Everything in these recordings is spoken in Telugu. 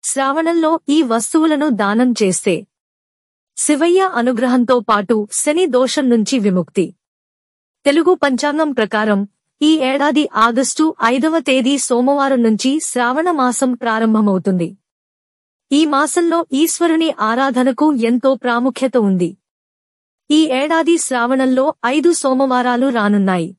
శ్రావణంలో ఈ వస్తువులను దానం చేస్తే శివయ్య అనుగ్రహంతో పాటు శని దోషం నుంచి విముక్తి. తెలుగు పంచాంగం ప్రకారం ఈ ఏడాది ఆగస్టు 5వ తేదీ సోమవారం నుంచి శ్రావణ మాసం ప్రారంభమవుతుంది. ఈ మాసంలో ఈశ్వరుని ఆరాధనకు ఎంతో ప్రాముఖ్యత ఉంది. ఈ ఏడాది శ్రావణంలో 5 సోమవారాలు రానున్నాయి.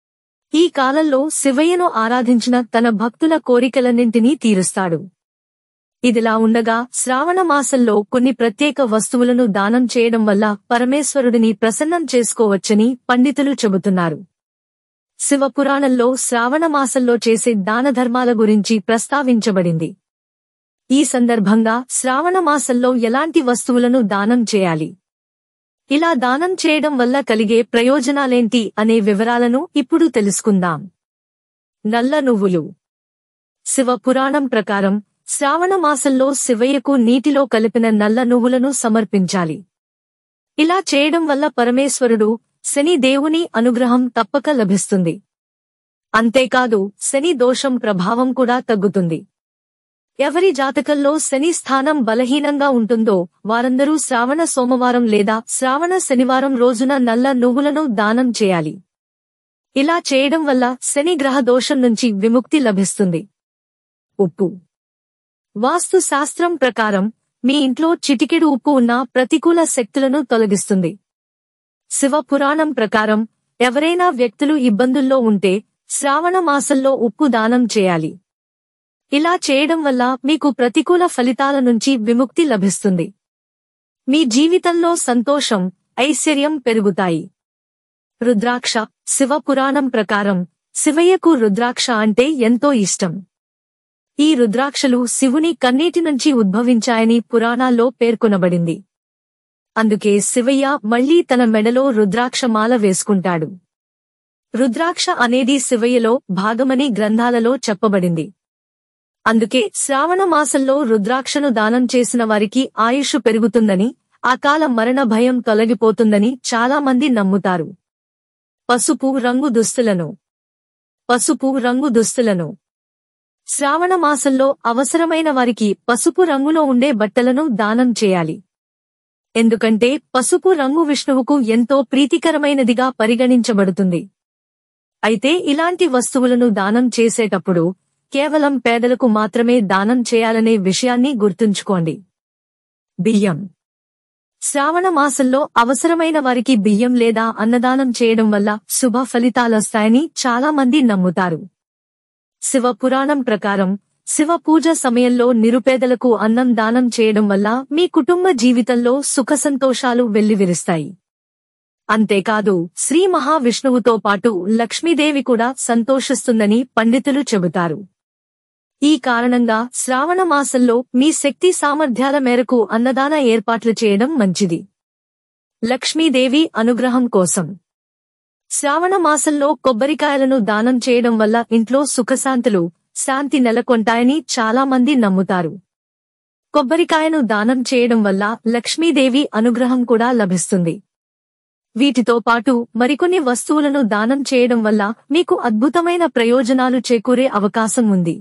ఈ కాలంలో శివయ్యను ఆరాధించిన తన భక్తుల కోరికలన్నింటినీ తీరుస్తాడు. ఇదిలా ఉండగా శ్రావణ మాసంలో కొన్ని ప్రత్యేక వస్తువులను దానం చేయడం వల్ల పరమేశ్వరుడిని ప్రసన్నం చేసుకోవచ్చని పండితులు చెబుతున్నారు. శివపురాణంలో శ్రావణ మాసంలో చేసే దానధర్మాల గురించి ప్రస్తావించబడింది. ఈ సందర్భంగా శ్రావణ మాసంలో ఎలాంటి వస్తువులను దానం చేయాలి, ఇలా దానం చేయడం వల్ల కలిగే ప్రయోజనాలేంటి అనే వివరాలను ఇప్పుడు తెలుసుకుందాం. నల్ల నువ్వులు. శివపురాణం ప్రకారం శ్రావణ మాసంలో శివయ్యకు నీటిలో కలిపిన నల్ల నువ్వులను సమర్పించాలి. ఇలా చేయడం వల్ల పరమేశ్వరుడు, శని దేవుని అనుగ్రహం తప్పక లభిస్తుంది. అంతేకాదు శని దోషం ప్రభావం కూడా తగ్గుతుంది. ఎవరి జాతకంలో శని స్థానం బలహీనంగా ఉంటుందో వారందరూ శ్రావణ సోమవారం లేదా శ్రావణ శనివారం రోజున నల్ల నువ్వులను దానం చేయాలి. ఇలా చేయడం వల్ల శని గ్రహ దోషం నుంచి విముక్తి లభిస్తుంది. ఉప్పు. వాస్తు శాస్త్రం ప్రకారం మీ ఇంట్లో చిటికెడు ఉప్పు ఉన్న ప్రతికూల శక్తులను తొలగిస్తుంది. శివపురాణం ప్రకారం ఎవరైనా వ్యక్తులు ఇబ్బందుల్లో ఉంటే శ్రావణ మాసంలో ఉప్పు దానం చేయాలి. ఇలా చేయడం వల్ల మీకు ప్రతికూల ఫలితాల నుంచి విముక్తి లభిస్తుంది. మీ జీవితంలో సంతోషం, ఐశ్వర్యం పెరుగుతాయి. రుద్రాక్ష. శివపురాణం ప్రకారం శివయ్యకు రుద్రాక్ష అంటే ఎంతో ఇష్టం. ఈ రుద్రాక్షలు శివుని కన్నీటి నుంచి ఉద్భవించాయని పురాణాల్లో పేర్కొనబడింది. అందుకే శివయ్య మళ్లీ తన మెడలో రుద్రాక్ష మాల వేసుకుంటాడు. రుద్రాక్ష అనేది శివయ్యలో భాగమని గ్రంథాలలో చెప్పబడింది. అందుకే శ్రావణ మాసంలో రుద్రాక్షను దానం చేసిన వారికి ఆయుష్ పెరుగుతుందని, అకాల మరణ భయం తొలగిపోతుందని చాలామంది నమ్ముతారు. పసుపు రంగు దుస్తులను. పసుపు రంగు దుస్తులను శ్రావణ మాసంలో అవసరమైన వారికి పసుపు రంగులో ఉండే బట్టలను దానం చేయాలి. ఎందుకంటే పసుపు రంగు విష్ణువుకు ఎంతో ప్రీతికరమైనదిగా పరిగణించబడుతుంది. అయితే ఇలాంటి వస్తువులను దానం చేసేటప్పుడు కేవలం పేదలకు మాత్రమే దానం చేయాలనే విషయాన్ని గుర్తుంచుకోండి. బియ్యం. శ్రావణ మాసంలో అవసరమైన వారికి బియ్యం లేదా అన్నదానం చేయడం వల్ల శుభ ఫలితాలొస్తాయని చాలామంది నమ్ముతారు. శివపురాణం ప్రకారం శివ పూజ సమయంలో నిరుపేదలకు అన్నం దానం చేయడం వల్ల మీ కుటుంబ జీవితంలో సుఖసంతోషాలు వెల్లివిరుస్తాయి. అంతేకాదు శ్రీ మహావిష్ణువుతో పాటు లక్ష్మీదేవి కూడా సంతోషిస్తుందని పండితులు చెబుతారు. ఈ కారణంగా శ్రావణ మాసంలో మీ శక్తి సామర్థ్యాల మేరకు అన్నదాన ఏర్పాట్లు చేయడం మంచిది. లక్ష్మీదేవి అనుగ్రహం కోసం శ్రావణ మాసంలో కొబ్బరికాయలను దానం చేయడం వల్ల ఇంట్లో సుఖశాంతులు, శాంతి నెలకొంటాయని చాలామంది నమ్ముతారు. కొబ్బరికాయను దానం చేయడం వల్ల లక్ష్మీదేవి అనుగ్రహం కూడా లభిస్తుంది. వీటితో పాటు మరికొన్ని వస్తువులను దానం చేయడం వల్ల మీకు అద్భుతమైన ప్రయోజనాలు చేకూరే అవకాశం ఉంది.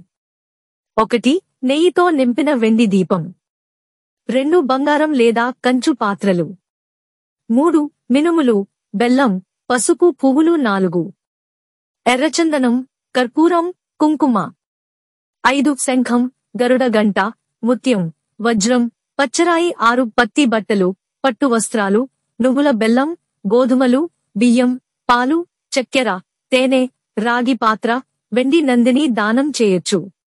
1. నెయ్యితో నింపిన వెండి దీపం. 2. బంగారం లేదా కంచు పాత్రలు. 3. మినుములు, బెల్లం, పసుపు పువ్వులు. 4. ఎర్రచందనం, కర్పూరం, కుంకుమ. 5. శంఖం, గరుడ గంట, ముత్యం, వజ్రం, పచ్చరాయి. 6. పత్తి బట్టలు, పట్టు వస్త్రాలు, నువ్వుల బెల్లం, గోధుమలు, బియ్యం, పాలు, చక్కెర, తేనె, రాగి పాత్ర, వెండి నందిని దానం చేయొచ్చు.